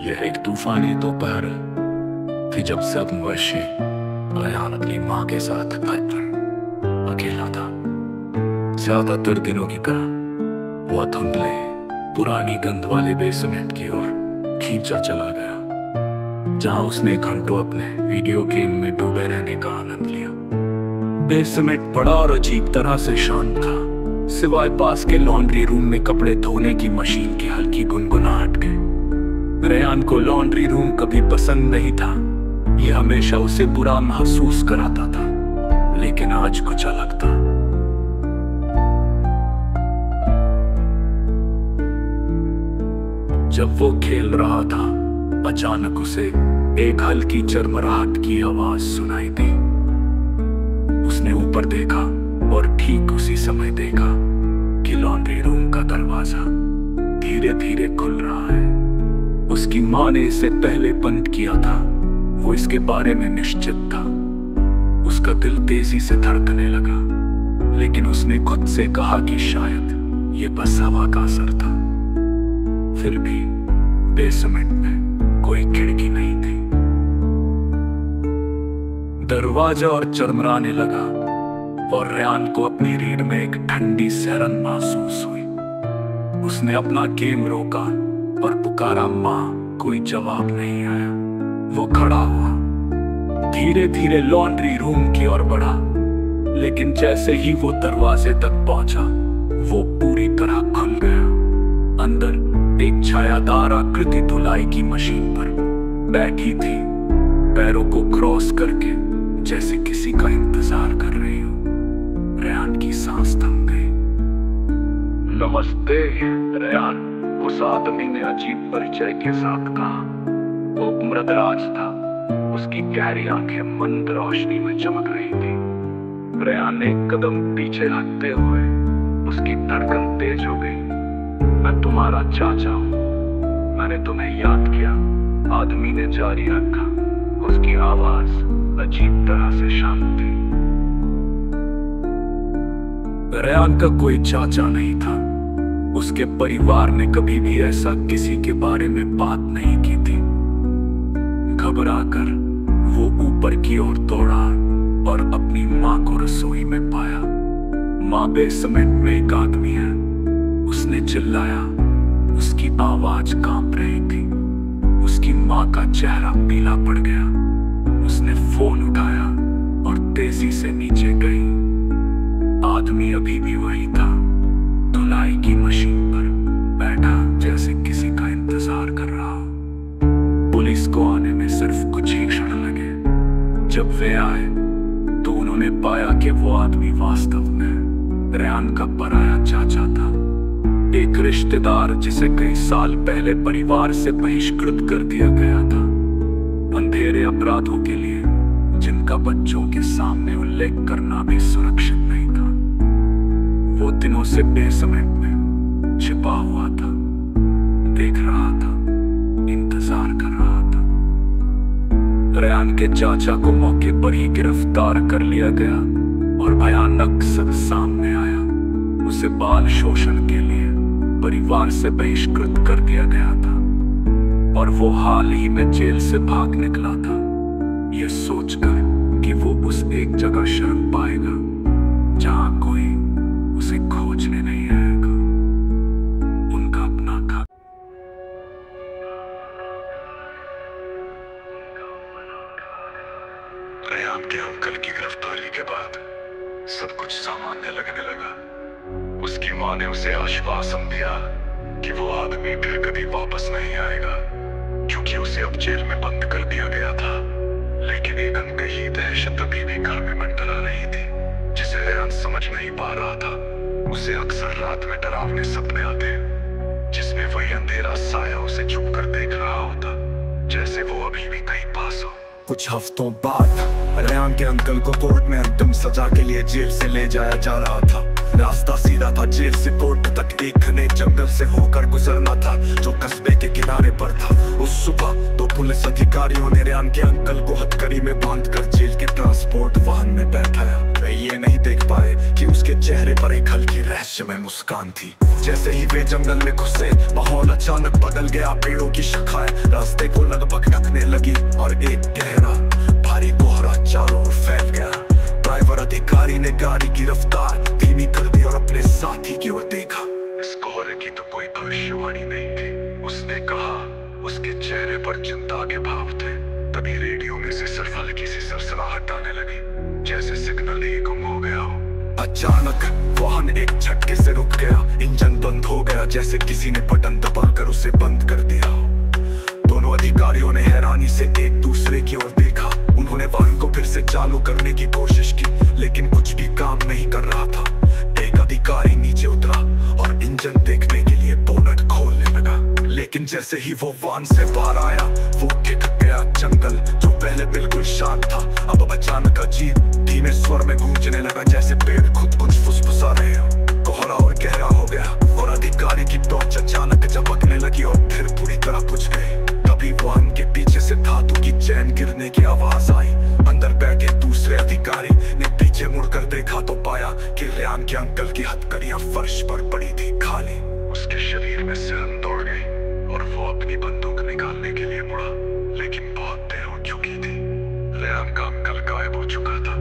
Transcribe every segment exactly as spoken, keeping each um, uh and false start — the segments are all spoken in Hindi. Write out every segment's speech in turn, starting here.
यह एक तूफानी दोपहर थी जब सब वर्षे रेयान अपनी माँ के साथ घर पर अकेला था। ज्यादातर दिनों की तरह वह धुंधले पुरानी गंध वाले बेसमेंट की ओर खींचा चला गया, जहां उसने घंटों अपने वीडियो गेम में डूबे रहने का आनंद लिया। बेसमेंट बड़ा और अजीब तरह से शांत था, सिवाय पास के लॉन्ड्री रूम में कपड़े धोने की मशीन की हल्की गुनगुनाहट के। रेयान को लॉन्ड्री रूम कभी पसंद नहीं था, यह हमेशा उसे बुरा महसूस कराता था, लेकिन आज कुछ अलग था। जब वो खेल रहा था, अचानक उसे एक हल्की चरमराहट की आवाज सुनाई दी। उसने ऊपर देखा और ठीक उसी समय देखा कि लॉन्ड्री रूम का दरवाजा धीरे धीरे खुल रहा है। उसकी माँ ने इसे पहले बंद किया था, वो इसके बारे में निश्चित था। उसका दिल तेजी से धड़कने लगा, लेकिन उसने खुद से कहा कि शायद ये बस हवा का असर था। फिर भी बेसमेंट में कोई खिड़की नहीं थी। दरवाजा और चरमराने लगा और रेयान को अपनी रीढ़ में एक ठंडी सहरन महसूस हुई। उसने अपना गेम रोका और पुकारा, माँ। कोई जवाब नहीं आया। वो खड़ा हुआ, धीरे धीरे लॉन्ड्री रूम की ओर बढ़ा, लेकिन जैसे ही वो दरवाजे तक पहुंचा, वो पूरी तरह खुल गया। अंदर एक छायादार आकृति धुलाई की मशीन पर बैठी थी, पैरों को क्रॉस करके, जैसे किसी का इंतजार कर रही हो। रेयान की सांस थम गई। नमस्ते रेयान, उस आदमी ने अजीब परिचय के साथ कहा। वो मृदराज था, उसकी गहरी आंखें मंद रोशनी में चमक रही थी। रेयान ने एक कदम पीछे हटते हुए, उसकी धड़कन तेज हो गई। मैं तुम्हारा चाचा हूँ, मैंने तुम्हें याद किया, आदमी ने जारी रखा। उसकी आवाज अजीब तरह से शांत थी। रेयान का कोई चाचा नहीं था, उसके परिवार ने कभी भी ऐसा किसी के बारे में बात नहीं की थी। घबराकर वो ऊपर की ओर दौड़ा और अपनी माँ को रसोई में पाया। माँ बेसमेंट में एक आदमी है, उसने चिल्लाया। उसकी आवाज कांप रही थी। उसकी माँ का चेहरा पीला पड़ गया। उसने फोन उठाया और तेजी से नीचे गई। आदमी अभी भी वही था, धुलाई की मशीन पर बैठा, जैसे किसी का इंतजार कर रहा हो। पुलिस को आने में सिर्फ कुछ ही क्षण लगे। जब वे आए तो उन्होंने पाया कि वो आदमी वास्तव में रेयान का पराया चाचा था, एक रिश्तेदार जिसे कई साल पहले परिवार से बहिष्कृत कर दिया गया था, अंधेरे अपराधों के लिए जिनका बच्चों के सामने उल्लेख करना भी सुरक्षित नहीं था। वो दिनों से बेसमेंट में छिपा हुआ था, देख रहा था, इंतजार कर रहा था। रेयान के चाचा को मौके पर ही गिरफ्तार कर लिया गया और भयानक सच सामने आया। उसे बाल शोषण के लिए परिवार से बहिष्कृत कर दिया गया था और वो हाल ही में जेल से भाग निकला था, ये सोचकर कि वो उस एक जगह शरण पाएगा जहां कोई उसे खोजने नहीं आएगा। उनका अपना घर। रेयान के अंकल की गिरफ्तारी के बाद सब कुछ सामान्य लगने लगा। उसकी माँ ने उसे आश्वासन दिया कि वो आदमी फिर कभी वापस नहीं आएगा, क्योंकि उसे अब जेल में बंद कर दिया गया था। लेकिन एक अनकही दहशत अभी भी घर में मंडरा रही थी, जिसे रेयान समझ नहीं पा रहा था। उसे अक्सर रात में डरावने सपने आते, जिसमें वही अंधेरा साया उसे छुप कर देख रहा होता, जैसे वो अभी भी कहीं पास हो। कुछ हफ्तों बाद रेयान के अंकल को कोर्ट में अंतिम सजा के लिए जेल से ले जाया जा रहा था। रास्ता सीधा था जेल से कोर्ट तक, एक घने जंगल से होकर गुजरना था जो कस्बे के किनारे पर था। उस सुबह दो पुलिस अधिकारियों ने रेयान के अंकल को हथकड़ी में बांधकर जेल के ट्रांसपोर्ट वाहन में बैठाया। वे ये नहीं देख पाए कि उसके चेहरे पर एक हल्की रहस्यमय मुस्कान थी। जैसे ही वे जंगल में घुसे, माहौल अचानक बदल गया पेड़ों की शाखाएं, रास्ते को लगभग ढकने लगी और एक गहरा भारी कोहरा चारों ओर फैल गया। ड्राइवर अधिकारी ने गाड़ी की रफ्तार धीमी कर दी और अपने साथी की ओर देखा। इस कोहरे की तो कोई भविष्यवाणी नहीं थी, उसने कहा। उसके चेहरे पर चिंता के भाव थे। तभी रेडियो में से सिर्फ हल्की सी सरसराहट आने लगी, जैसे सिग्नल ही गुम हो गया हो। अचानक वाहन एक झटके से रुक गया, इंजन बंद हो गया, जैसे किसी ने बटन दबाकर उसे बंद कर दिया हो। दोनों अधिकारियों ने हैरानी से एक दूसरे की ओर देखा। उन्होंने वाहन को फिर से चालू करने की कोशिश की, लेकिन कुछ भी काम नहीं कर रहा था। एक अधिकारी नीचे उतरा और इंजन देखने के लिए बोनट खोलने लगा, लेकिन जैसे ही वो वाहन से बाहर आया, वो खिंच गया। जंगल जो पहले बिल्कुल शांत था, अब अचानक अजीब धीमे स्वर में गूंजने लगा, जैसे पेड़ खुद कुछ फुसफुसा रहे हो। कोहरा और गहरा हो गया और अधिकारी की टॉर्च अचानक झपकने लगी और फिर पूरी तरह बुझ गई। तभी वाहन के पीछे से धातु की चैन गिरने की आवाज आई। अंदर बैठे दूसरे अधिकारी ने पीछे मुड़कर देखा तो पाया कि रेयान के अंकल की हथकड़ियां फर्श पर पड़ी थी, खाली। उसके शरीर में सिरन दौड़ गई और वो अपनी बंदूक निकालने के लिए मुड़ा, लेकिन बहुत देर हो चुकी थी। रेयान का अंकल गायब हो चुका था।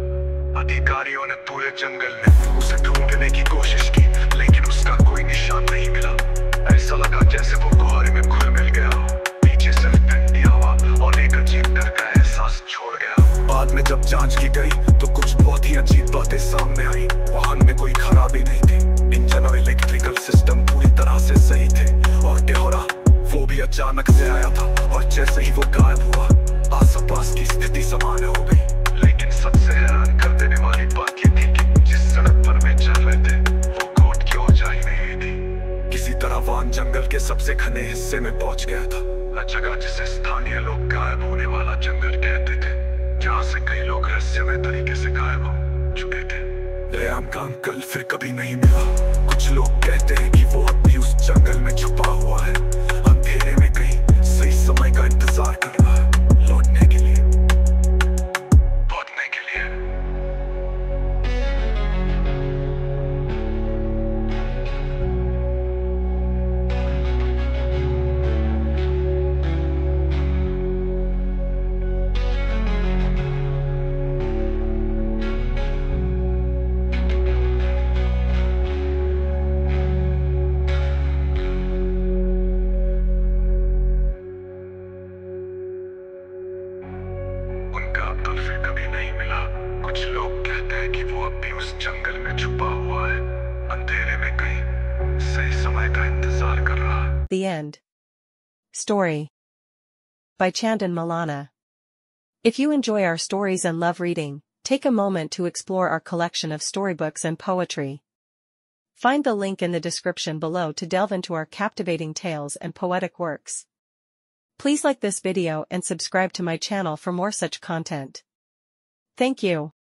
अधिकारियों ने पूरे जंगल में उसे ढूंढने की कोशिश की, लेकिन उसका कोई निशान नहीं मिला। ऐसा लगा जैसे वो कोहरे में घुल मिल गया हो। पीछे सिर्फ ठंडी हवा और एक अजीब डर का एहसास छोड़ गया। बाद में जब जांच की गई तो कुछ बहुत ही अजीब बातें सामने आई। वाहन में कोई खराबी नहीं थी, इंजन और इलेक्ट्रिकल सिस्टम पूरी तरह से सही थे, और टेहरा वो भी अचानक से आया था, और जैसे ही वो गायब हुआ आसपास की स्थिति सामान्य हो गई। लेकिन सबसे हैरान कर देने वाली बात ये थी कि जिस सड़क पर वे चल रहे थे वो कोर्ट की ओर जा ही नहीं थी। किसी तरह वाहन जंगल के सबसे घने हिस्से में पहुंच गया था, जगह जिसे स्थानीय लोग गायब होने वाला जंगल कहते थे, जहां से कई लोग रहस्यमय तरीके से गायब हो चुके थे। रेयान का अंकल फिर कभी नहीं मिला। कुछ लोग कहते हैं कि वो अब भी उस जंगल में छुपा हुआ है, अंधेरे में कहीं सही समय का इंतजार कर रहा है, लौटने के लिए, लौटने के लिए। कुछ लोग कहते हैं कि वो अब भी उस जंगल में छुपा हुआ है, अंधेरे में कहीं सही समय का इंतजार कर रहा है। The End. Story by Chandan Malana. If you enjoy our stories and love reading, take a moment to explore our collection of storybooks and poetry. Find the link in the description below to delve into our captivating tales and poetic works. Please like this video and subscribe to my channel for more such content. Thank you.